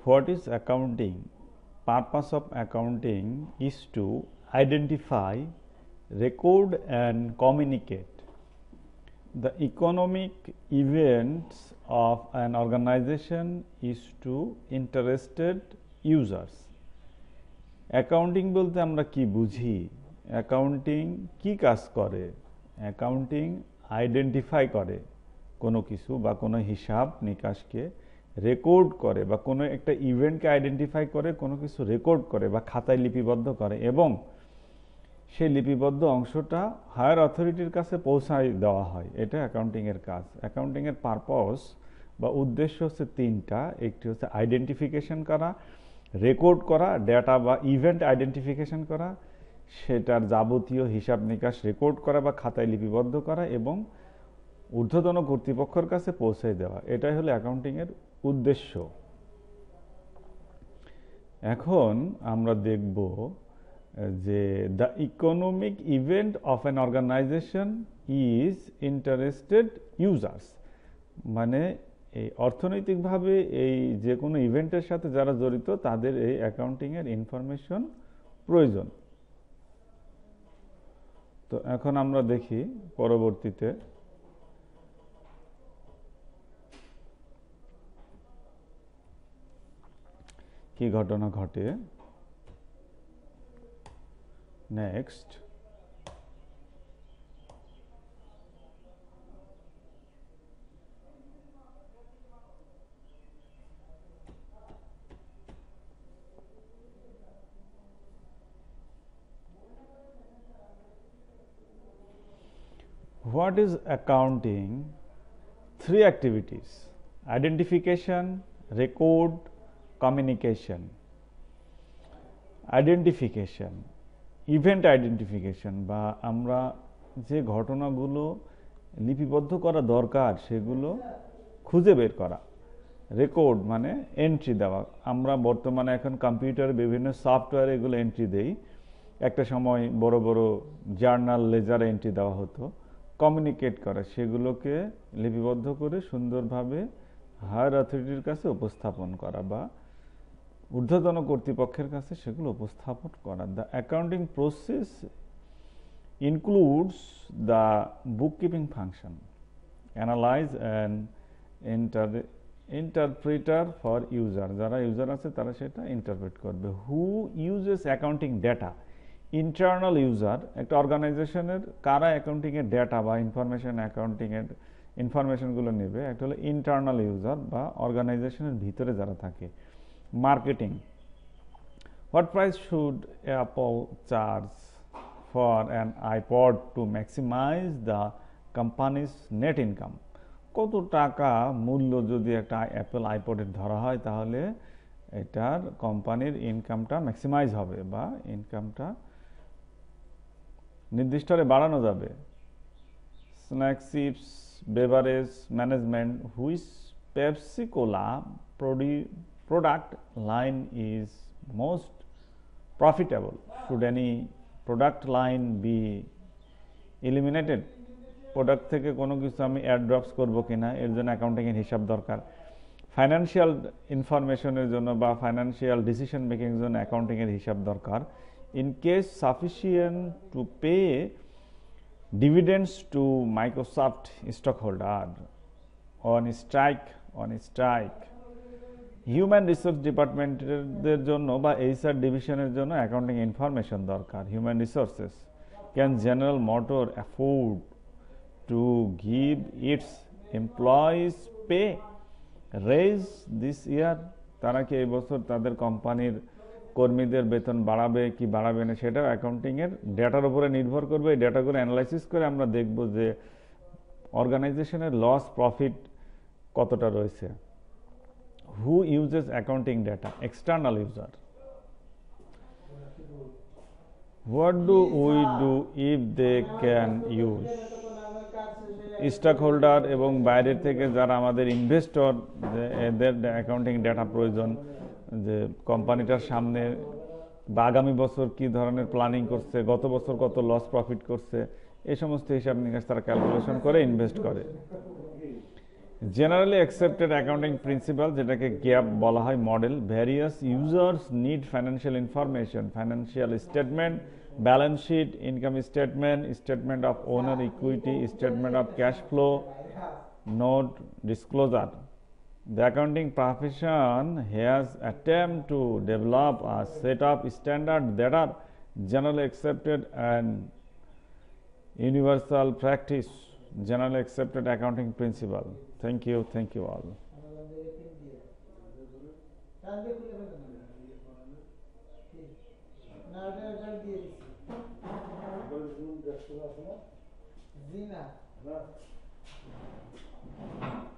What is accounting? Purpose of accounting is to identify, record and communicate the economic events of an organization is to interested users. Accounting বলতে আমরা কি বুঝি? Accounting কি কাজ করে? Accounting identify করে কোনো কিছু বা কোনো হিসাব নিকাশকে, রেকর্ড করে বা কোনো একটা ইভেন্টকে আইডেন্টিফাই করে, কোনো কিছু রেকর্ড করে বা খাতায় লিপিবদ্ধ করে এবং সেই লিপিবদ্ধ অংশটা হায়ার অথরিটির কাছে পৌঁছায় দেওয়া হয়। এটা অ্যাকাউন্টিংয়ের কাজ। অ্যাকাউন্টিংয়ের পারপস বা উদ্দেশ্য হচ্ছে তিনটা। একটি হচ্ছে আইডেন্টিফিকেশন করা, রেকর্ড করা, ডেটা বা ইভেন্ট আইডেন্টিফিকেশন করা, সেটার যাবতীয় হিসাব নিকাশ রেকর্ড করা বা খাতায় লিপিবদ্ধ করা এবং ঊর্ধ্বতন কর্তৃপক্ষের কাছে পৌঁছে দেওয়া। এটাই হলো অ্যাকাউন্টিংয়ের উদ্দেশ্য। এখন আমরা দেখব যে the economic event of an organization is interested users, মানে এই অর্থনৈতিকভাবে এই যে কোনো ইভেন্টের সাথে যারা জড়িত তাদের এই অ্যাকাউন্টিংয়ের ইনফরমেশন প্রয়োজন। তো এখন আমরা দেখি পরবর্তীতে কি ঘটনা ঘটে। Next, what is accounting? 3 activities: identification, record, communication. Identification, event identification বা আমরা যে ঘটনাগুলো লিপিবদ্ধ করা দরকার সেগুলো খুঁজে বের করা। রেকর্ড মানে এন্ট্রি দেওয়া। আমরা বর্তমানে এখন কম্পিউটারে বিভিন্ন সফটওয়্যারে এগুলো এন্ট্রি দেই। একটা সময় বড় বড় জার্নাল, লেজারে এন্ট্রি দেওয়া হতো। কমিউনিকেট করা, সেগুলোকে লিপিবদ্ধ করে সুন্দরভাবে হায়ার অথরিটির কাছে উপস্থাপন করা বা ঊর্ধ্বতন কর্তৃপক্ষের কাছে সেগুলো উপস্থাপন করা। The accounting process includes the bookkeeping function, analyse and interpreter for user. যারা ইউজার আছে তারা সেটা ইন্টারপ্রেট করবে। Who uses accounting data? Internal user. একটা অর্গানাইজেশনের কারা অ্যাকাউন্টিংয়ের ডেটা বা ইনফরমেশন, অ্যাকাউন্টিংয়ের ইনফরমেশনগুলো নেবে? একটা হলো ইন্টারনাল ইউজার বা অর্গানাইজেশনের ভিতরে যারা থাকে। Marketing, what price should Apple charge for an iPod to maximise the company's net income? কত টাকা মূল্য যদি একটা অ্যাপল আইপডের ধরা হয় তাহলে এটার কোম্পানির ইনকামটা ম্যাক্সিমাইজ হবে বা ইনকামটা নির্দিষ্ট হারে বাড়ানো যাবে। Snack chips beverage management, which Pepsi cola product line is most profitable? Should any product line be eliminated? Product থেকে কোনো কিছু আমি অ্যাড ড্রপস করবো কিনা, এর জন্য অ্যাকাউন্টিংয়ের হিসাব দরকার। ফাইন্যান্সিয়াল ইনফরমেশনের জন্য বা ফাইন্যান্সিয়াল ডিসিশন মেকিংয়ের জন্য অ্যাকাউন্টিংয়ের হিসাব দরকার। In case sufficient to pay dividends to Microsoft stock holder on strike. Human resource ডিপার্টমেন্টের জন্য বা এইচআর ডিভিশনের জন্য অ্যাকাউন্টিং ইনফরমেশন দরকার। Human resources, can General Motor afford to give its employees pay raise this year? তারা কি এই বছর তাদের কোম্পানির কর্মীদের বেতন বাড়াবে কি বাড়াবে না সেটাও অ্যাকাউন্টিংয়ের ডেটার উপরে নির্ভর করবে। এই ডেটাগুলো অ্যানালাইসিস করে আমরা দেখব যে অর্গানাইজেশনের লস প্রফিট কতটা রয়েছে। Who uses accounting data? External user. What do we do if they can use? Stock holder এবং বাইরের থেকে যারা আমাদের ইনভেস্টর, এদের অ্যাকাউন্টিং ডেটা প্রয়োজন, যে কোম্পানিটার সামনে বা আগামী বছর কি ধরনের প্ল্যানিং করছে, গত বছর কত লস প্রফিট করছে, এই সমস্ত হিসাব নিকাশ তারা ক্যালকুলেশন করে ইনভেস্ট করে। জেনারেলি অ্যাকসেপ্টেড অ্যাকাউন্টিং প্রিন্সিপাল, যেটাকে গ্যাপ বলা হয়, model. Various users need financial information, financial statement, balance sheet, income statement, statement of owner equity, statement of cash flow, note disclosure. The accounting profession has attempted to develop a set of standards that are generally accepted and universal practice, generally accepted accounting principle. Thank you all. জি না